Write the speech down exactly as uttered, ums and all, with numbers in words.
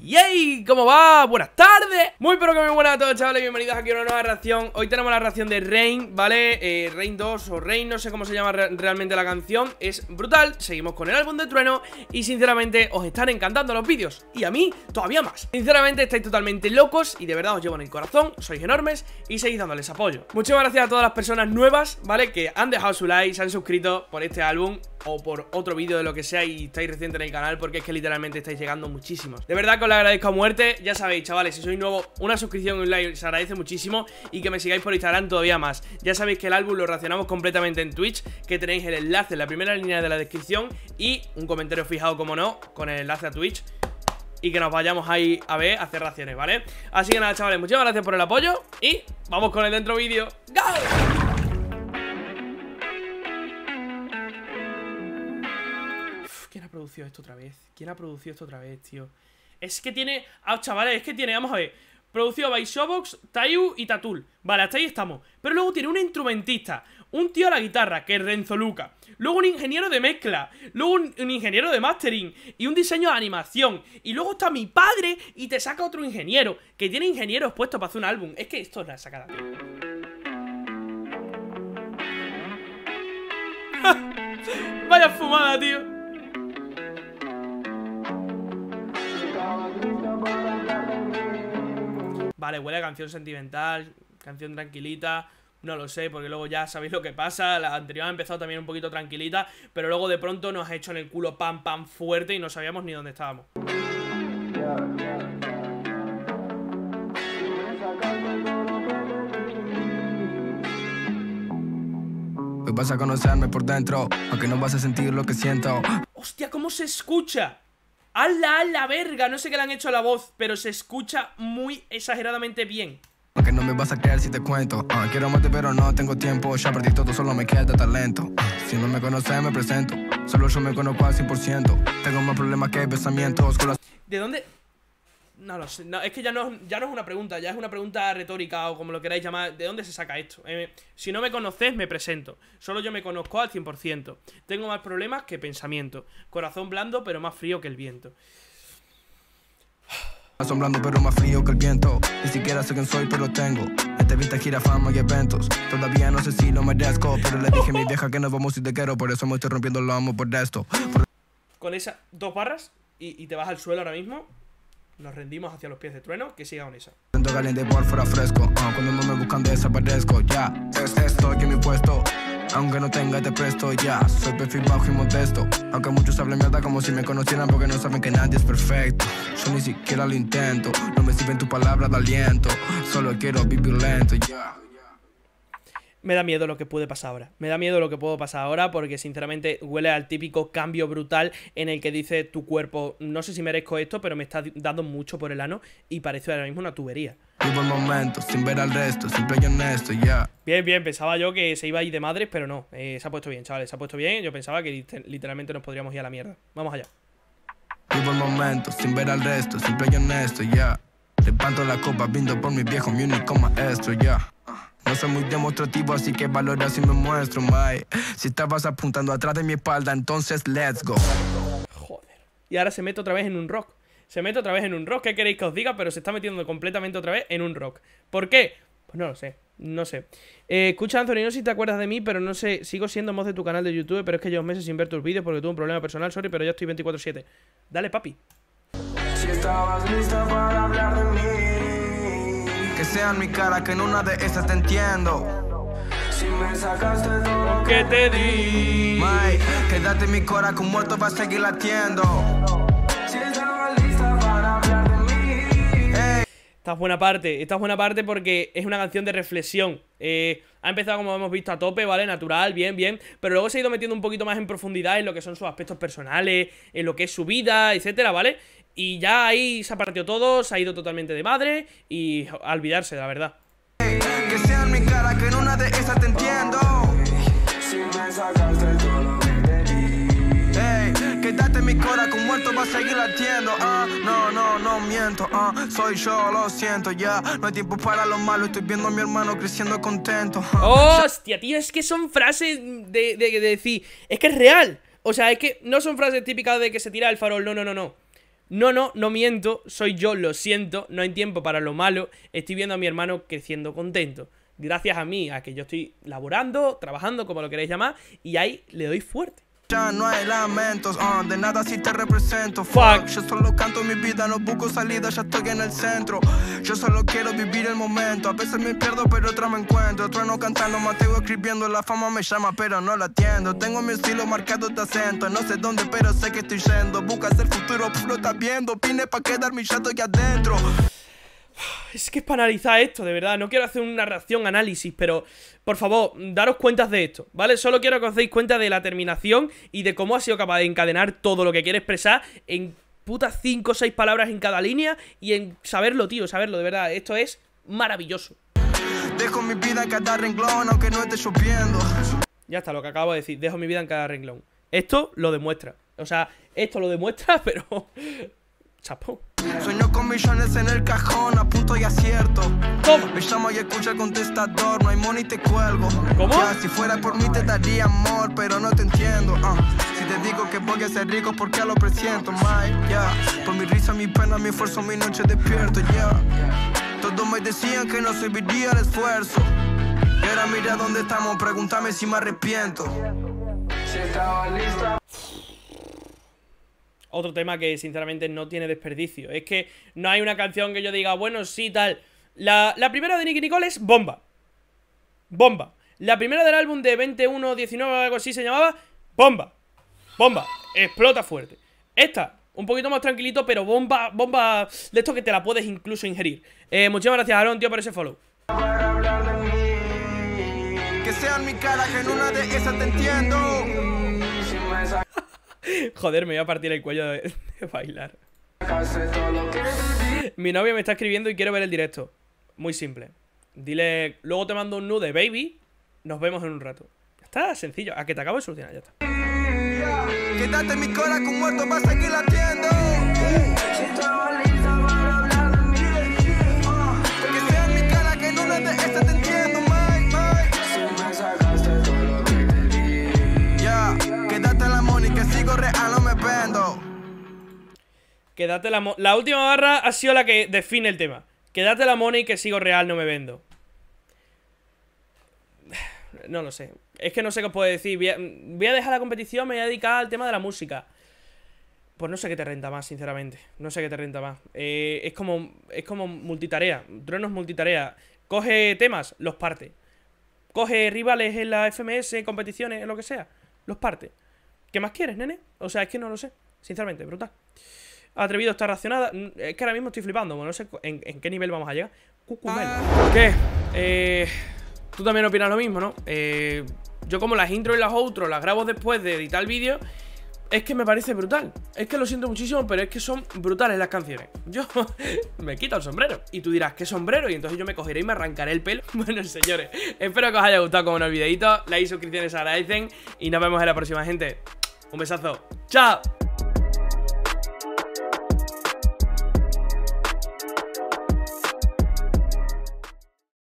¡Yay! ¿Cómo va? Buenas tardes. Muy pero que muy buenas a todos, chavales. Bienvenidos aquí a una nueva reacción. Hoy tenemos la reacción de Rain, ¿vale? Eh, Rain dos o Rain, no sé cómo se llama re realmente la canción. Es brutal. Seguimos con el álbum de Trueno. Y sinceramente os están encantando los vídeos. Y a mí todavía más. Sinceramente estáis totalmente locos. Y de verdad os llevo en el corazón. Sois enormes y seguís dándoles apoyo. Muchas gracias a todas las personas nuevas, ¿vale? Que han dejado su like, se han suscrito por este álbum o por otro vídeo de lo que sea y estáis reciente en el canal, porque es que literalmente estáis llegando muchísimos. De verdad que os lo agradezco a muerte. Ya sabéis, chavales, si sois nuevos, una suscripción y un like se agradece muchísimo. Y que me sigáis por Instagram todavía más. Ya sabéis que el álbum lo reaccionamos completamente en Twitch, que tenéis el enlace en la primera línea de la descripción. Y un comentario fijado, como no, con el enlace a Twitch. Y que nos vayamos ahí a ver, a hacer reacciones, ¿vale? Así que nada, chavales, muchas gracias por el apoyo. Y vamos con el dentro vídeo. ¡Go! ¿Quién ha producido esto otra vez? ¿Quién ha producido esto otra vez, tío? Es que tiene... Ah, chavales, es que tiene... Vamos a ver. Producido by Showbox, Tayu y Tatul. Vale, hasta ahí estamos. Pero luego tiene un instrumentista, un tío a la guitarra, que es Renzo Luca. Luego un ingeniero de mezcla. Luego un, un ingeniero de mastering. Y un diseño de animación. Y luego está mi padre y te saca otro ingeniero, que tiene ingenieros puestos para hacer un álbum. Es que esto es la sacada, tío. Vaya fumada, tío. Vale, huele a canción sentimental, canción tranquilita, no lo sé, porque luego ya sabéis lo que pasa. La anterior ha empezado también un poquito tranquilita, pero luego de pronto nos ha hecho en el culo pam pam fuerte y no sabíamos ni dónde estábamos. Hoy vas a conocerme por dentro, aunque no vas a sentir lo que siento. ¡Hostia, cómo se escucha! ¡Hala, a la verga! No sé qué le han hecho a la voz, pero se escucha muy exageradamente bien. Aunque no me vas a creer si te cuento. uh, Quiero amarte pero no tengo tiempo. Ya perdí todo, solo me queda talento. uh, Si no me conoces me presento. Solo yo me conozco al cien por ciento. Tengo más problemas que pensamientos con las... ¿De dónde...? No lo sé, no, es que ya no, ya no es una pregunta, ya es una pregunta retórica o como lo queráis llamar. ¿De dónde se saca esto? Eh, si no me conocéis, me presento. Solo yo me conozco al cien por ciento. Tengo más problemas que pensamiento. Corazón blando, pero más frío que el viento. Asombrando pero más frío que el viento. Ni siquiera sé quién soy pero tengo entrevistas, gira, fama y eventos. Todavía no sé si lo merezco, pero le dije a mi vieja que nos vamos si te quiero. Por eso me estoy rompiendo el lomo por esto por... Con esas dos barras y, y te vas al suelo ahora mismo. Nos rendimos hacia los pies de Trueno, que siga con esa. Siento caliente por fuera fresco, uh, cuando no me buscan desaparezco, ya. Yeah. Es esto que mi puesto, aunque no tenga te presto, ya. Yeah. Soy perfil bajo y modesto, aunque muchos hablen mierda como si me conocieran, porque no saben que nadie es perfecto. Yo ni siquiera lo intento, no me sirven tus palabras de aliento. Solo quiero vivir lento, ya. Yeah. Me da miedo lo que puede pasar ahora. Me da miedo lo que puede pasar ahora porque sinceramente huele al típico cambio brutal en el que dice tu cuerpo, no sé si merezco esto, pero me está dando mucho por el ano y parece ahora mismo una tubería. Vivo el momento sin ver al resto, simple y honesto, ya. Yeah. Bien, bien, pensaba yo que se iba a ir de madres, pero no. Eh, se ha puesto bien, chavales, se ha puesto bien. Yo pensaba que literalmente nos podríamos ir a la mierda. Vamos allá. Vivo el momento sin ver al resto, simple y honesto, ya. Yeah. Levanto la copa, brindo por mi viejo, mi único maestro, ya. Yeah. No soy muy demostrativo, así que valora si me muestro, my. Si estabas apuntando atrás de mi espalda, entonces let's go. Joder. Y ahora se mete otra vez en un rock. Se mete otra vez en un rock. ¿Qué queréis que os diga? Pero se está metiendo completamente otra vez en un rock. ¿Por qué? Pues no lo sé. No sé. Eh, escucha, Anthony, no sé si te acuerdas de mí, pero no sé. Sigo siendo voz de tu canal de YouTube, pero es que llevo meses sin ver tus vídeos porque tuve un problema personal. Sorry, pero ya estoy veinticuatro siete. Dale, papi. Si estabas lista para hablar de mí, que sea en mi cara, que en una de esas te entiendo. Si me sacaste todo lo que te di, May, quédate en mi cora, con muerto va a seguir latiendo. Si estabas lista para hablar de mí. Hey. Esta es buena parte, esta es buena parte porque es una canción de reflexión. eh, Ha empezado, como hemos visto, a tope, ¿vale? Natural, bien, bien. Pero luego se ha ido metiendo un poquito más en profundidad en lo que son sus aspectos personales, en lo que es su vida, etcétera, ¿vale? Y ya ahí se ha partido todo, se ha ido totalmente de madre y a olvidarse, la verdad. Que sea en mi cara, que en una de esas te entiendo. Si me sacaste todo lo que te di. Hey, quédate en mi cora, con muerto va a seguir latiendo. Ah, no, no, no miento. Ah, soy yo, lo siento, ya. No hay tiempo para lo malo, estoy viendo a mi hermano creciendo contento. Ah, hostia, tío, es que son frases de, de, de decir, es que es real. O sea, es que no son frases típicas de que se tira el farol, no, no, no, no. No, no, no miento, soy yo, lo siento, no hay tiempo para lo malo. Estoy viendo a mi hermano creciendo contento. Gracias a mí, a que yo estoy laborando, trabajando, como lo queréis llamar, y ahí le doy fuerte. Ya no hay lamentos, uh, de nada si te represento. Fuck. Yo solo canto mi vida, no busco salida, ya estoy en el centro. Yo solo quiero vivir el momento. A veces me pierdo, pero otra me encuentro. Otro no cantando, Mateo escribiendo. La fama me llama, pero no la atiendo. Tengo mi estilo marcado de acento. No sé dónde, pero sé que estoy yendo. Buscas el futuro, lo estás viendo. Vine pa' quedar mi chato aquí adentro. Es que es para analizar esto, de verdad. No quiero hacer una reacción, análisis, pero por favor, daros cuenta de esto, ¿vale? Solo quiero que os deis cuenta de la terminación y de cómo ha sido capaz de encadenar todo lo que quiere expresar en putas cinco o seis palabras en cada línea y en saberlo, tío, saberlo, de verdad. Esto es maravilloso. Dejo mi vida en cada renglón, aunque no esté lloviendo. Ya está, lo que acabo de decir. Dejo mi vida en cada renglón. Esto lo demuestra. O sea, esto lo demuestra, pero... chapo. Sueño con millones en el cajón, a punto y acierto. Toma. Me llamo y escucha el contestador, no hay money, te cuelgo. ¿Cómo? Ya, si fuera por mí te daría amor, pero no te entiendo. uh. Si te digo que voy a ser rico, porque lo presiento, Mike. Yeah. Por mi risa, mi pena, mi esfuerzo, mi noche despierto, yeah. Todos me decían que no serviría el esfuerzo. Y ahora mira dónde estamos, pregúntame si me arrepiento. Si estaba lista. Otro tema que sinceramente no tiene desperdicio. Es que no hay una canción que yo diga, bueno, sí, tal. La, la primera de Nicki Nicole es Bomba. Bomba. La primera del álbum de veintiuno diecinueve o algo así se llamaba Bomba. Bomba. Explota fuerte. Esta, un poquito más tranquilito, pero bomba, bomba de esto que te la puedes incluso ingerir. Eh, muchísimas gracias, Aaron, tío, por ese follow. Que sean mi cara, que en una de esas te entiendo. Joder, me voy a partir el cuello de, de bailar. Mi novia me está escribiendo y quiero ver el directo. Muy simple. Dile, luego te mando un nude, baby. Nos vemos en un rato. Está sencillo, a que te acabo de solucionar, ya está. Quédate en mi cola con muerto, vas a seguir latiendo. Que sean mi cara, que en una de esas te entiendo, Mike, Mike. Ya, quédate la money, que sigo real, no me vendo. Quédate la mo La última barra ha sido la que define el tema. Quédate la money, que sigo real, no me vendo. No lo sé. Es que no sé qué os puedo decir. Voy a, voy a dejar la competición, me voy a dedicar al tema de la música. Pues no sé qué te renta más, sinceramente. No sé qué te renta más. Eh, es como es como multitarea. Trueno es multitarea. Coge temas, los parte. Coge rivales en la F M S, competiciones, en lo que sea. Los parte. ¿Qué más quieres, nene? O sea, es que no lo sé. Sinceramente, brutal. Atrevido está racionada. Es que ahora mismo estoy flipando. No sé en, en qué nivel vamos a llegar. Cucumel. ¿Qué? Eh... Tú también opinas lo mismo, ¿no? Eh, yo como las intros y las outros las grabo después de editar el vídeo. Es que me parece brutal. Es que lo siento muchísimo, pero es que son brutales las canciones. Yo me quito el sombrero. Y tú dirás, ¿qué sombrero? Y entonces yo me cogeré y me arrancaré el pelo. Bueno, señores, espero que os haya gustado como en el videito. Like y suscripciones se agradecen. Y nos vemos en la próxima, gente. Un besazo. ¡Chao!